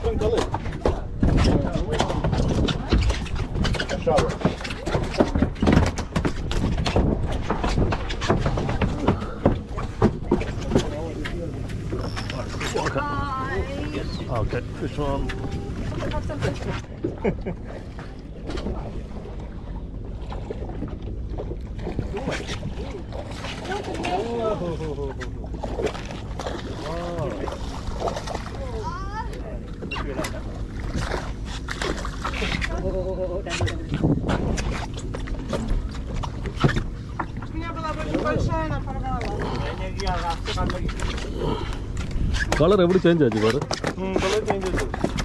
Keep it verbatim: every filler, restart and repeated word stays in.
different colours. Shower. Okay, which one? Color every change, color changes.